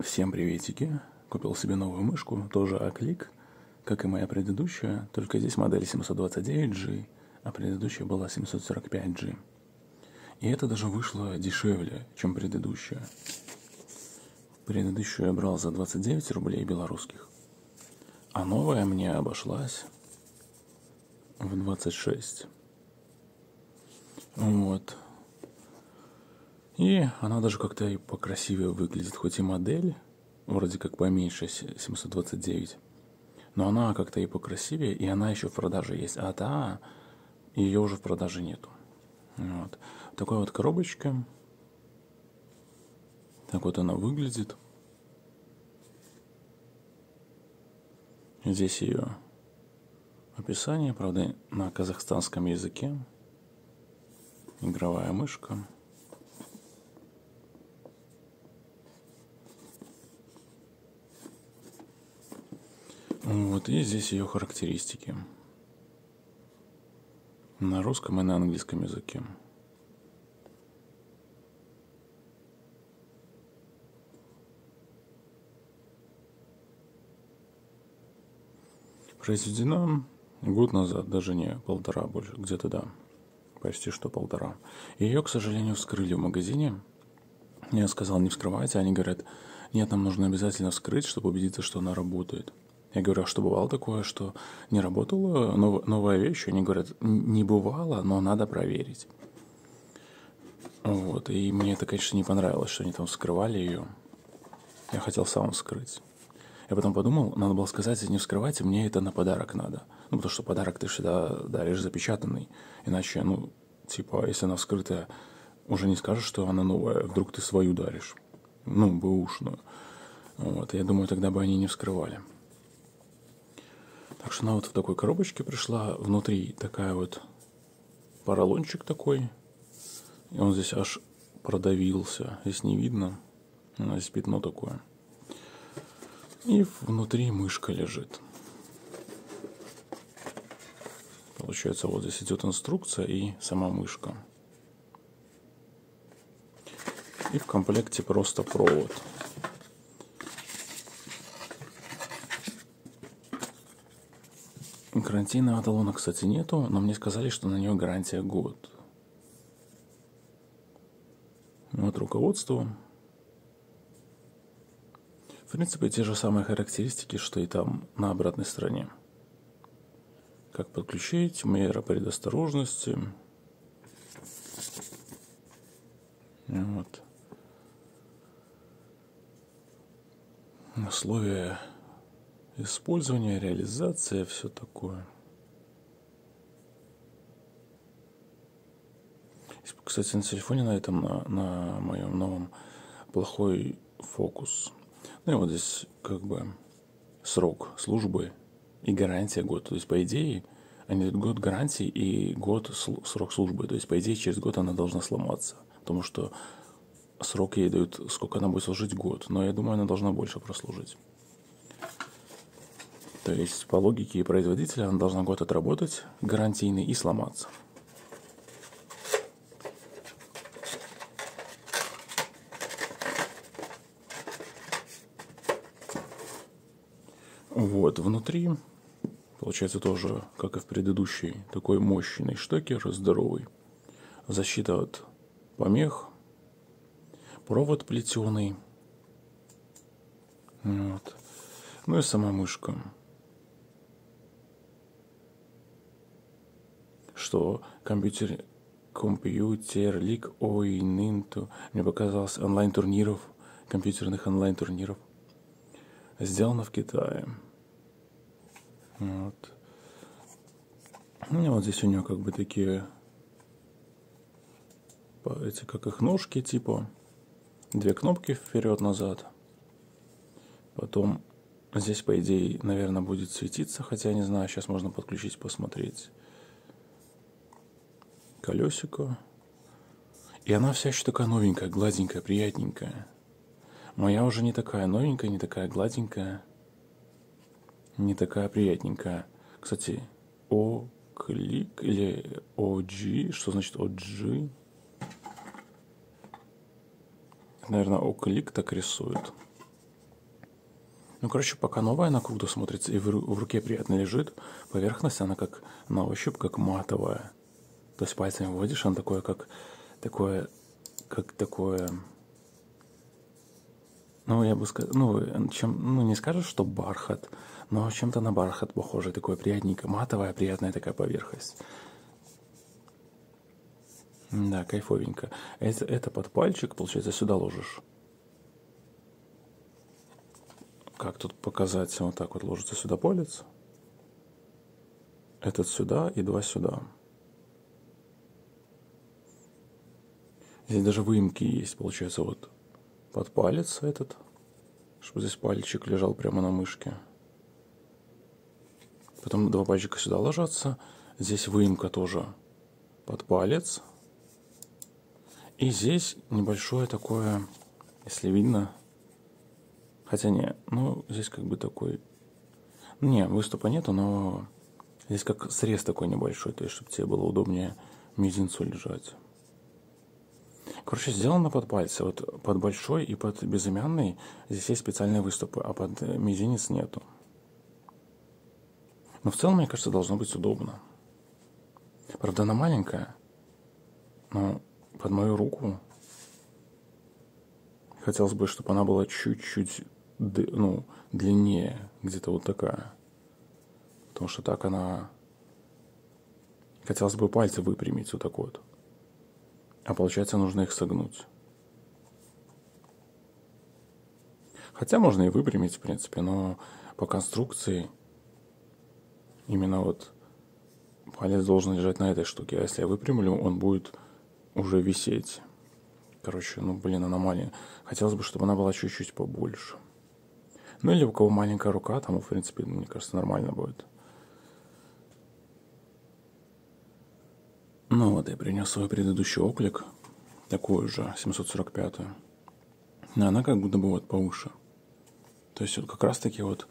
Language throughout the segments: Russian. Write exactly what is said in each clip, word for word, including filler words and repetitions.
Всем приветики. Купил себе новую мышку, тоже Оклик, как и моя предыдущая, только здесь модель семьсот двадцать девять джи, а предыдущая была семьсот сорок пять джи. И это даже вышло дешевле, чем предыдущая. Предыдущую я брал за двадцать девять рублей белорусских, а новая мне обошлась в двадцать шесть. Вот. И она даже как-то и покрасивее выглядит, хоть и модель, вроде как поменьше семьсот двадцать девять, но она как-то и покрасивее, и она еще в продаже есть. А та, ее уже в продаже нету. Вот. Такая вот коробочка. Так вот она выглядит. Здесь ее описание, правда, на казахстанском языке. Игровая мышка. Вот, и здесь ее характеристики на русском и на английском языке. Произведена год назад, даже не полтора, больше, где-то да, почти что полтора. Ее, к сожалению, вскрыли в магазине. Я сказал, не вскрывайте, они говорят, нет, нам нужно обязательно вскрыть, чтобы убедиться, что она работает. Я говорю, а что бывало такое, что не работала нов- новая вещь? Они говорят, не бывало, но надо проверить. Вот, и мне это, конечно, не понравилось, что они там вскрывали ее. Я хотел сам вскрыть. Я потом подумал, надо было сказать, не вскрывайте, мне это на подарок надо. Ну, потому что подарок ты всегда даришь запечатанный. Иначе, ну, типа, если она вскрытая, уже не скажешь, что она новая, вдруг ты свою даришь. Ну, бэушную. Вот, я думаю, тогда бы они не вскрывали. Так что она вот в такой коробочке пришла. Внутри такая вот поролончик такой. И он здесь аж продавился. Здесь не видно. Здесь пятно такое. И внутри мышка лежит. Получается, вот здесь идет инструкция и сама мышка. И в комплекте просто провод. Гарантийного талона, кстати, нету, но мне сказали, что на нее гарантия год. Вот руководство. В принципе, те же самые характеристики, что и там на обратной стороне. Как подключить, мера предосторожности. Вот. Условия использования, реализация, все такое. Кстати, на телефоне на этом, на, на моем новом, плохой фокус. Ну и вот здесь как бы срок службы и гарантия год. То есть, по идее, они дают год гарантии и год срок службы. То есть, по идее, через год она должна сломаться. Потому что срок ей дают, сколько она будет служить, год. Но я думаю, она должна больше прослужить. То есть, по логике производителя, она должна год отработать гарантийный и сломаться. Вот, внутри, получается, тоже, как и в предыдущей, такой мощный штекер, здоровый. Защита от помех, провод плетеный. Вот. Ну и сама мышка. Что компьютер, компьютер лик ойнинту. Мне показалось онлайн-турниров, компьютерных онлайн-турниров. Сделано в Китае. Вот. Ну, вот здесь у нее как бы такие, эти как их ножки типа, две кнопки вперед-назад. Потом здесь, по идее, наверное, будет светиться, хотя не знаю, сейчас можно подключить, посмотреть. Колесико. И она вся еще такая новенькая, гладенькая, приятненькая. Моя уже не такая новенькая, не такая гладенькая. Не такая приятненькая. Кстати, Оклик или о джи, что значит о джи? Наверное, Оклик так рисует. Ну, короче, пока новая, она круто смотрится и в, ру- в руке приятно лежит. Поверхность, она как на ощупь, как матовая. То есть пальцами вводишь, она такое, как такое, как такое, ну, я бы сказал, ну, чем, ну, не скажешь, что бархат, но чем-то на бархат похоже, такое приятненькое, матовая, приятная такая поверхность. Да, кайфовенько. Это, это под пальчик, получается, сюда ложишь. Как тут показать? Вот так вот ложится сюда палец. Этот сюда и два сюда. Здесь даже выемки есть, получается, вот под палец этот, чтобы здесь пальчик лежал прямо на мышке. Потом два пальчика сюда ложатся. Здесь выемка тоже под палец. И здесь небольшое такое, если видно, хотя не, ну здесь как бы такой, не, выступа нету, но здесь как срез такой небольшой, то есть чтобы тебе было удобнее мизинцу лежать. Короче, сделано под пальцы, вот под большой и под безымянный здесь есть специальные выступы, а под мизинец нету. Но в целом, мне кажется, должно быть удобно. Правда, она маленькая, но под мою руку хотелось бы, чтобы она была чуть-чуть, ну, длиннее, где-то вот такая. Потому что так она... Хотелось бы пальцы выпрямить вот так вот. А получается, нужно их согнуть. Хотя можно и выпрямить, в принципе, но по конструкции именно вот палец должен лежать на этой штуке. А если я выпрямлю, он будет уже висеть. Короче, ну, блин, она маленькая. Хотелось бы, чтобы она была чуть-чуть побольше. Ну, или у кого маленькая рука, тому, в принципе, мне кажется, нормально будет. Ну вот, я принес свой предыдущий оклик, такую же, семьсот сорок пятую. Но она как будто бы вот повыше. То есть вот как раз таки вот...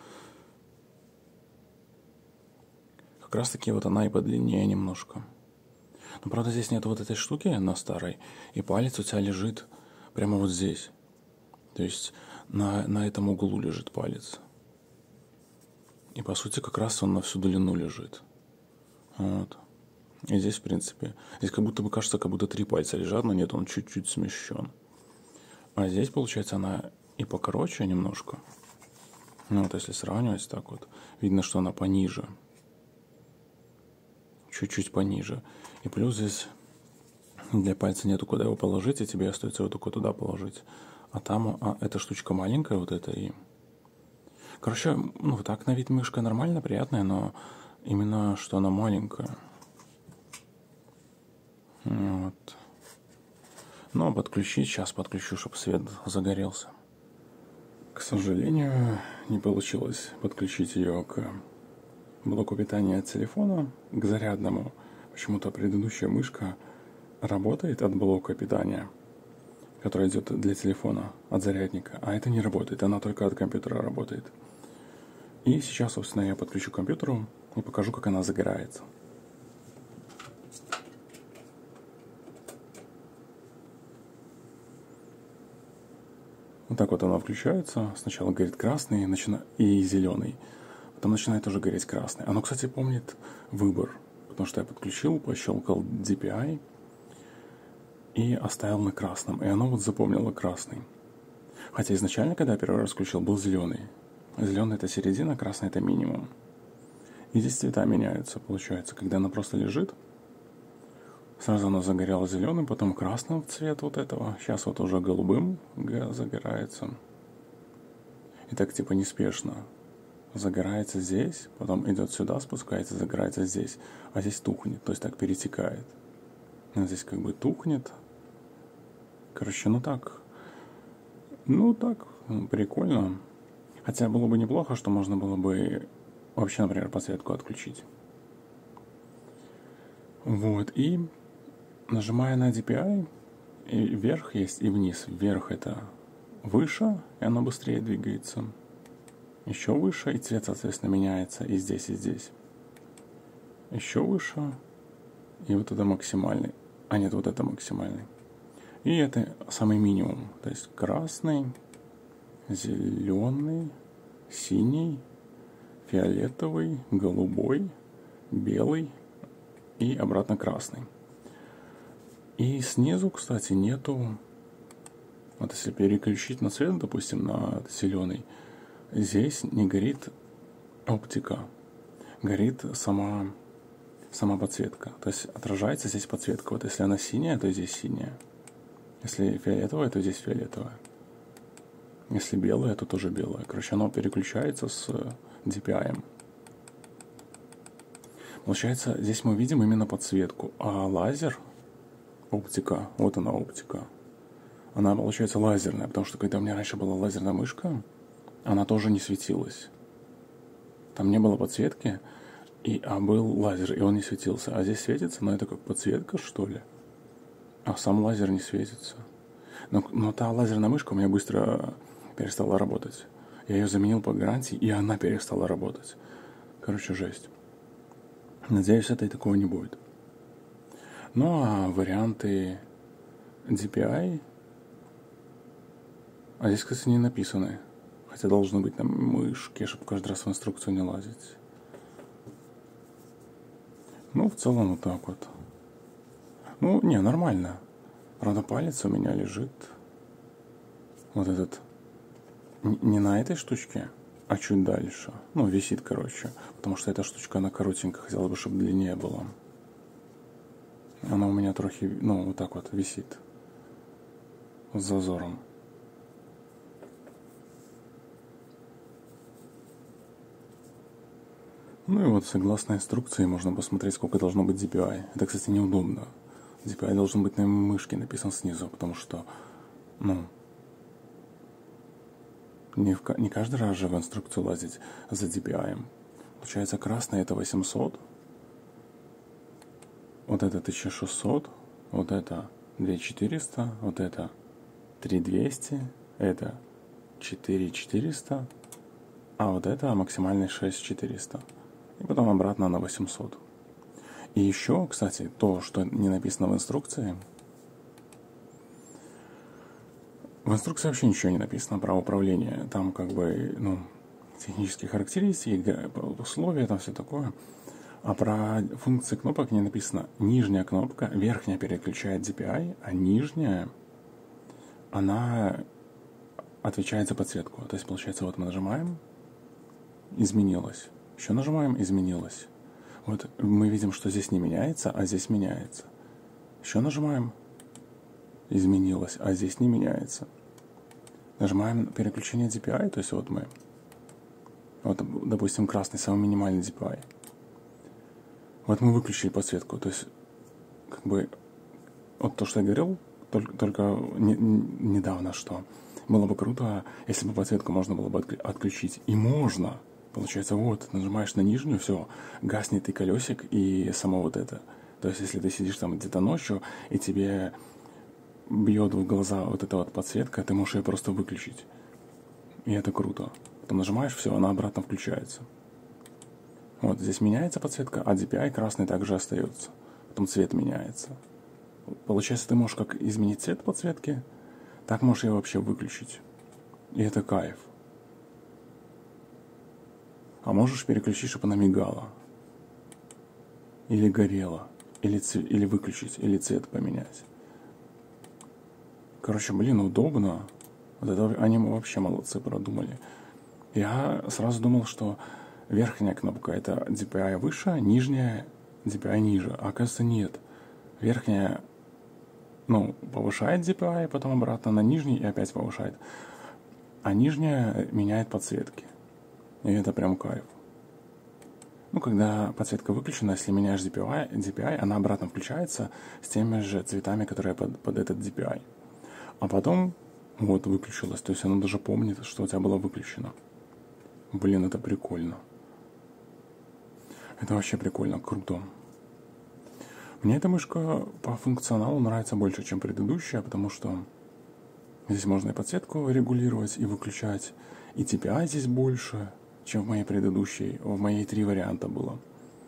Как раз таки вот она и подлиннее немножко. Но, правда, здесь нет вот этой штуки на старой, и палец у тебя лежит прямо вот здесь. То есть на, на этом углу лежит палец. И, по сути, как раз он на всю длину лежит. Вот. И здесь, в принципе, здесь как будто бы кажется, как будто три пальца лежат, но нет, он чуть-чуть смещен. А здесь, получается, она и покороче немножко. Ну, вот если сравнивать так вот, видно, что она пониже. Чуть-чуть пониже. И плюс здесь для пальца нету куда его положить, и тебе остается его только туда положить. А там, а, эта штучка маленькая, вот эта и... Короче, ну, так на вид мышка нормально, приятная, но именно, что она маленькая. Вот. Ну, а подключить, сейчас подключу, чтобы свет загорелся. К сожалению, не получилось подключить ее к блоку питания от телефона, к зарядному. Почему-то предыдущая мышка работает от блока питания, который идет для телефона, от зарядника, а это не работает, она только от компьютера работает. И сейчас, собственно, я подключу к компьютеру и покажу, как она загорается. Вот так вот она включается. Сначала горит красный начина... и зеленый. Потом начинает тоже гореть красный. Оно, кстати, помнит выбор. Потому что я подключил, пощелкал ди пи ай и оставил на красном. И оно вот запомнило красный. Хотя изначально, когда я первый раз включил, был зеленый. Зеленый это середина, красный это минимум. И здесь цвета меняются, получается. Когда она просто лежит, сразу она загорела зеленым, потом красным цвет вот этого. Сейчас вот уже голубым загорается. И так типа неспешно. Загорается здесь, потом идет сюда, спускается, загорается здесь. А здесь тухнет, то есть так перетекает. А здесь как бы тухнет. Короче, ну так. Ну так, прикольно. Хотя было бы неплохо, что можно было бы вообще, например, подсветку отключить. Вот, и нажимая на ди пи ай, и вверх есть, и вниз. Вверх это выше, и оно быстрее двигается. Еще выше, и цвет, соответственно, меняется и здесь, и здесь. Еще выше, и вот это максимальный. А нет, вот это максимальный. И это самый минимум. То есть красный, зеленый, синий, фиолетовый, голубой, белый и обратно красный. И снизу, кстати, нету... Вот если переключить на цвет, допустим, на зеленый, здесь не горит оптика, горит сама, сама подсветка. То есть отражается здесь подсветка. Вот если она синяя, то здесь синяя. Если фиолетовая, то здесь фиолетовая. Если белая, то тоже белая. Короче, оно переключается с ди пи ай. Получается, здесь мы видим именно подсветку. А лазер, оптика, вот она оптика, она получается лазерная. Потому что когда у меня раньше была лазерная мышка, она тоже не светилась. Там не было подсветки, и, а был лазер, и он не светился. А здесь светится, но это как подсветка, что ли. А сам лазер не светится. Но, но та лазерная мышка у меня быстро перестала работать. Я ее заменил по гарантии, и она перестала работать. Короче, жесть. Надеюсь, это и такого не будет. Ну, а варианты ди пи ай... А здесь, кстати, не написаны. Хотя должно быть на мышке, чтобы каждый раз в инструкцию не лазить. Ну, в целом вот так вот. Ну, не, нормально. Правда, палец у меня лежит. Вот этот. Не на этой штучке, а чуть дальше. Ну, висит, короче. Потому что эта штучка, она коротенькая. Хотела бы, чтобы длиннее была. Она у меня трохи, ну, вот так вот висит. С зазором. Ну и вот, согласно инструкции, можно посмотреть, сколько должно быть ди пи ай. Это, кстати, неудобно. ди пи ай должен быть на мышке написан снизу, потому что, ну, не, в, не каждый раз же в инструкцию лазить за ди пи ай. Получается, красный это восемьсот, вот это тысяча шестьсот, вот это две тысячи четыреста, вот это три тысячи двести, это четыре тысячи четыреста, а вот это максимальный шесть тысяч четыреста. И потом обратно на восемьсот. И еще, кстати, то, что не написано в инструкции. В инструкции вообще ничего не написано про управление. Там как бы, ну, технические характеристики, условия, там все такое. А про функции кнопок не написано. Нижняя кнопка, верхняя переключает ди пи ай, а нижняя, она отвечает за подсветку. То есть, получается, вот мы нажимаем, изменилось. Еще нажимаем, изменилось. Вот мы видим, что здесь не меняется, а здесь меняется. Еще нажимаем, изменилось, а здесь не меняется. Нажимаем переключение ди пи ай, то есть вот мы, вот, допустим, красный, самый минимальный ди пи ай. Вот мы выключили подсветку, то есть, как бы, вот то, что я говорил, только, только не, не, недавно, что было бы круто, если бы подсветку можно было бы отключить. И можно. Получается, вот, нажимаешь на нижнюю, все, гаснет и колесик, и само вот это. То есть, если ты сидишь там где-то ночью, и тебе бьет в глаза вот эта вот подсветка, ты можешь ее просто выключить. И это круто. Потом нажимаешь, все, она обратно включается. Вот, здесь меняется подсветка, а ди пи ай красный также остается. Потом цвет меняется. Получается, ты можешь как изменить цвет подсветки, так можешь ее вообще выключить. И это кайф. А можешь переключить, чтобы она мигала. Или горела. Или, цвет, или выключить, или цвет поменять. Короче, блин, удобно. Вот это они вообще молодцы продумали. Я сразу думал, что верхняя кнопка это ди пи ай выше, нижняя ди пи ай ниже. А оказывается нет. Верхняя, ну, повышает ди пи ай, потом обратно на нижний и опять повышает. А нижняя меняет подсветки. И это прям кайф. Ну, когда подсветка выключена, если меняешь ди пи ай, ди пи ай, она обратно включается с теми же цветами, которые под, под этот ди пи ай. А потом вот выключилась. То есть она даже помнит, что у тебя было выключено. Блин, это прикольно. Это вообще прикольно, круто. Мне эта мышка по функционалу нравится больше, чем предыдущая, потому что здесь можно и подсветку регулировать, и выключать. И ди пи ай здесь больше, чем в моей предыдущей. В моей три варианта было.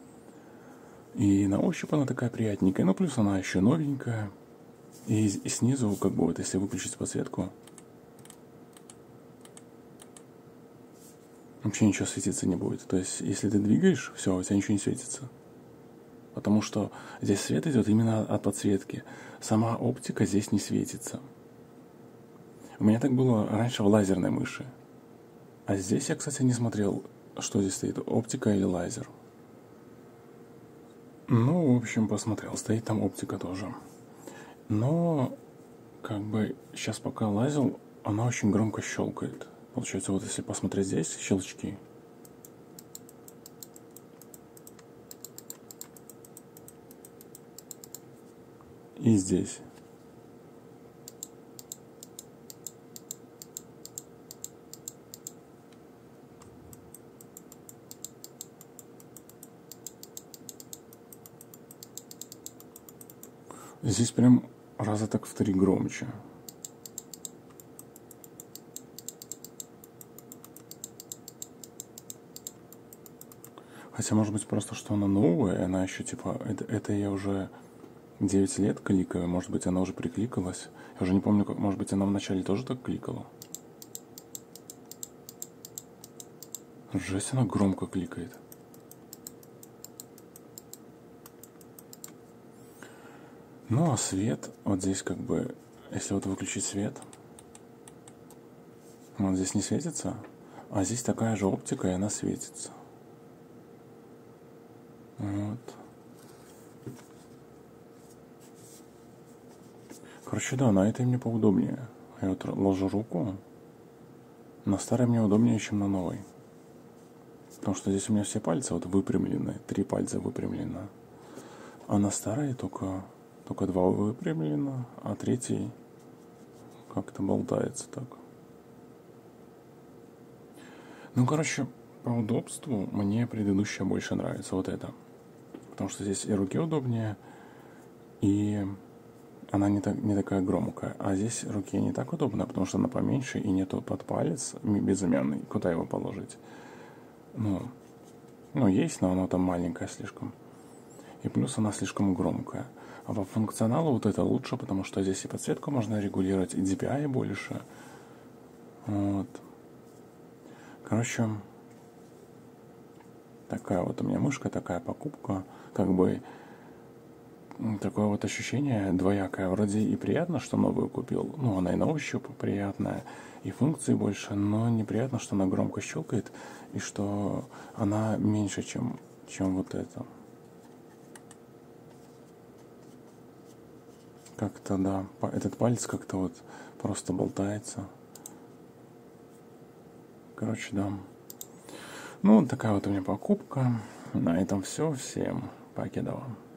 И на ощупь она такая приятненькая. Ну, плюс она еще новенькая. И, и снизу, как бы, вот если выключить подсветку, вообще ничего светиться не будет. То есть, если ты двигаешь, все, у тебя ничего не светится. Потому что здесь свет идет именно от подсветки. Сама оптика здесь не светится. У меня так было раньше в лазерной мыши. А здесь я, кстати, не смотрел, что здесь стоит, оптика или лазер. Ну, в общем, посмотрел, стоит там оптика тоже. Но, как бы, сейчас пока лазил, она очень громко щелкает. Получается, вот если посмотреть здесь, щелчки. И здесь. Здесь прям раза так в три громче. Хотя, может быть, просто, что она новая, и она еще, типа, это, это я уже девять лет кликаю, может быть, она уже прикликалась. Я уже не помню, как, может быть, она вначале тоже так кликала. Жесть, она громко кликает. Ну, а свет, вот здесь как бы, если вот выключить свет, вот здесь не светится, а здесь такая же оптика, и она светится. Вот. Короче, да, на этой мне поудобнее. Я вот ложу руку. На старой мне удобнее, чем на новой. Потому что здесь у меня все пальцы вот выпрямлены. Три пальца выпрямлено. А на старой только, только два выпрямлено, а третий как-то болтается так. Ну, короче, по удобству мне предыдущая больше нравится. Вот это. Потому что здесь и руке удобнее, и она не, так, не такая громкая. А здесь руке не так удобно, потому что она поменьше, и нету под палец безымянный. Куда его положить? Ну, ну, есть, но она там маленькая слишком. И плюс она слишком громкая. А по функционалу вот это лучше, потому что здесь и подсветку можно регулировать, и ди пи ай больше. Вот. Короче, такая вот у меня мышка, такая покупка. Как бы такое вот ощущение двоякое. Вроде и приятно, что новую купил. Ну, она и на ощупь приятная, и функций больше, но неприятно, что она громко щелкает, и что она меньше, чем, чем вот это. Как-то, да, этот палец как-то вот просто болтается. Короче, да. Ну, вот такая вот у меня покупка. На этом все. Всем покедова.